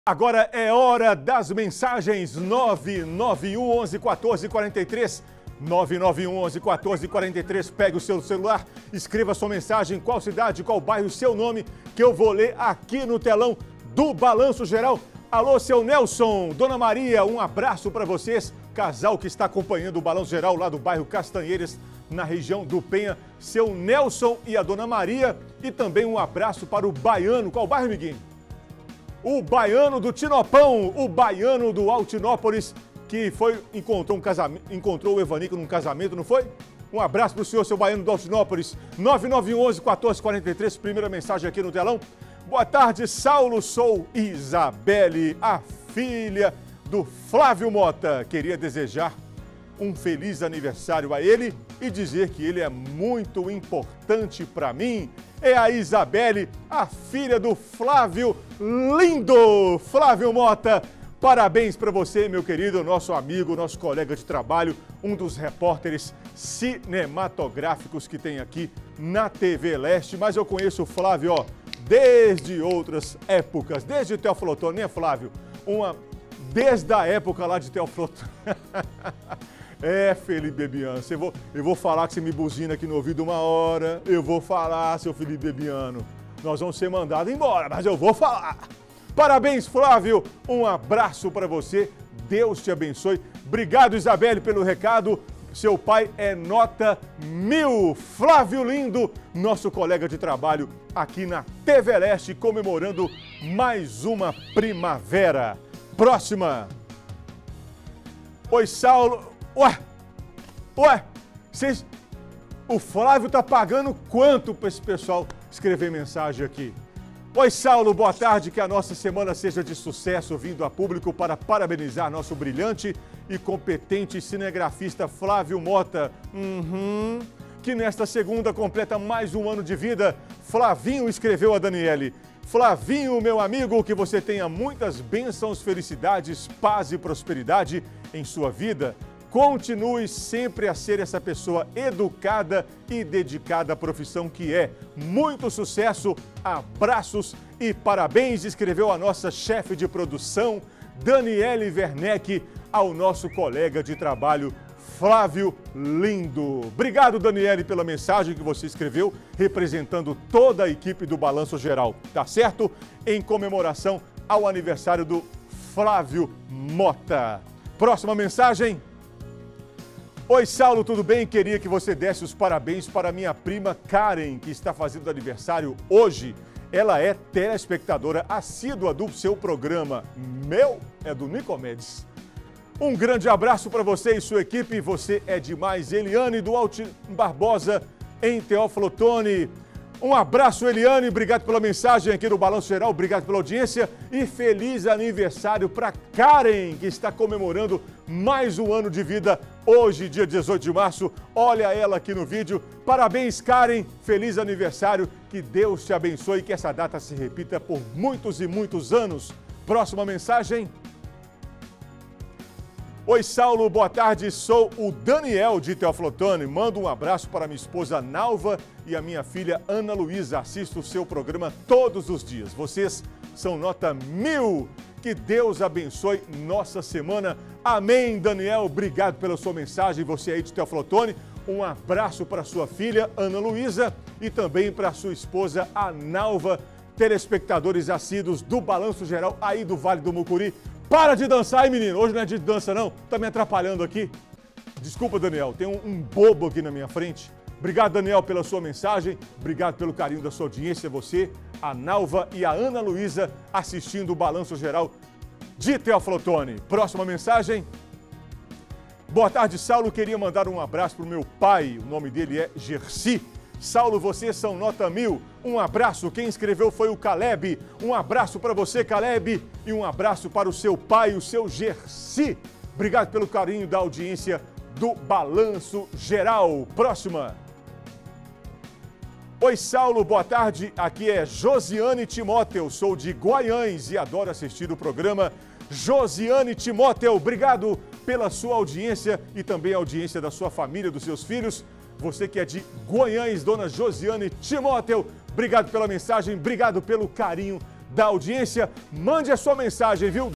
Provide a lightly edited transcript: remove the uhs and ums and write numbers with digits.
Agora é hora das mensagens 991 11 14 43. 991 11 14 43. Pegue o seu celular, escreva sua mensagem, qual cidade, qual bairro, seu nome, que eu vou ler aqui no telão do Balanço Geral. Alô, seu Nelson, Dona Maria, um abraço para vocês. Casal que está acompanhando o Balanço Geral lá do bairro Castanheiras, na região do Penha. Seu Nelson e a Dona Maria. E também um abraço para o Baiano. Qual bairro, amiguinho? O Baiano do Tinopão, o Baiano do Altinópolis, que encontrou o Evanico num casamento, não foi? Um abraço para o senhor, seu Baiano do Altinópolis. 991 11 14 43, primeira mensagem aqui no telão. Boa tarde, Saulo, sou Isabelle, a filha do Flávio Mota. Queria desejar um feliz aniversário a ele e dizer que ele é muito importante para mim. É a Isabelle, a filha do Flávio lindo, Flávio Mota. Parabéns para você, meu querido, nosso amigo, nosso colega de trabalho, um dos repórteres cinematográficos que tem aqui na TV Leste. Mas eu conheço o Flávio, ó, desde outras épocas, desde Teófilo Otoni, né, Flávio? Desde a época lá de Teófilo Otoni. É, Felipe Bebiano, eu vou falar que você me buzina aqui no ouvido uma hora. Eu vou falar, seu Felipe Bebiano. Nós vamos ser mandados embora, mas eu vou falar. Parabéns, Flávio. Um abraço para você. Deus te abençoe. Obrigado, Isabelle, pelo recado. Seu pai é nota 1000. Flávio lindo, nosso colega de trabalho aqui na TV Leste, comemorando mais uma primavera. Próxima. Oi, Saulo. Ué, o Flávio tá pagando quanto para esse pessoal escrever mensagem aqui? Oi, Saulo, boa tarde, que a nossa semana seja de sucesso, vindo a público para parabenizar nosso brilhante e competente cinegrafista Flávio Mota, que nesta segunda completa mais um ano de vida. Flavinho, escreveu a Daniele. Flavinho, meu amigo, que você tenha muitas bênçãos, felicidades, paz e prosperidade em sua vida. Continue sempre a ser essa pessoa educada e dedicada à profissão que é. Muito sucesso, abraços e parabéns, escreveu a nossa chefe de produção, Daniele Werneck, ao nosso colega de trabalho, Flávio lindo. Obrigado, Daniele, pela mensagem que você escreveu, representando toda a equipe do Balanço Geral, tá certo? Em comemoração ao aniversário do Flávio Mota. Próxima mensagem. Oi, Saulo, tudo bem? Queria que você desse os parabéns para minha prima Karen, que está fazendo aniversário hoje. Ela é telespectadora assídua do seu programa. É do Nicomedes. Um grande abraço para você e sua equipe. Você é demais. Eliane do Alti Barbosa, em Teófilo Otoni. Um abraço, Eliane. Obrigado pela mensagem aqui do Balanço Geral. Obrigado pela audiência. E feliz aniversário para Karen, que está comemorando mais um ano de vida hoje, dia 18 de março. Olha ela aqui no vídeo. Parabéns, Karen. Feliz aniversário. Que Deus te abençoe e que essa data se repita por muitos e muitos anos. Próxima mensagem. Oi, Saulo, boa tarde, sou o Daniel de Teófilo Otoni. Mando um abraço para minha esposa Nalva e a minha filha Ana Luísa. Assisto o seu programa todos os dias. Vocês são nota 1000. Que Deus abençoe nossa semana. Amém, Daniel. Obrigado pela sua mensagem. Você aí de Teófilo Otoni. Um abraço para sua filha Ana Luísa e também para sua esposa a Nalva. Telespectadores assíduos do Balanço Geral aí do Vale do Mucuri. Para de dançar aí, menino. Hoje não é dia de dança, não. Tá me atrapalhando aqui. Desculpa, Daniel. Tem um bobo aqui na minha frente. Obrigado, Daniel, pela sua mensagem. Obrigado pelo carinho da sua audiência. Você, a Nalva e a Ana Luísa assistindo o Balanço Geral de Teófilo Otoni. Próxima mensagem. Boa tarde, Saulo. Queria mandar um abraço para o meu pai. O nome dele é Gersi. Saulo, vocês são nota 1000. Um abraço. Quem escreveu foi o Caleb. Um abraço para você, Caleb. E um abraço para o seu pai, o seu Gersi. Obrigado pelo carinho da audiência do Balanço Geral. Próxima. Oi, Saulo, boa tarde. Aqui é Josiane Timóteo. Sou de Guaiães e adoro assistir o programa. Josiane Timóteo, obrigado pela sua audiência e também a audiência da sua família, dos seus filhos. Você que é de Guaiães, dona Josiane Timóteo, obrigado pela mensagem, obrigado pelo carinho da audiência. Mande a sua mensagem, viu?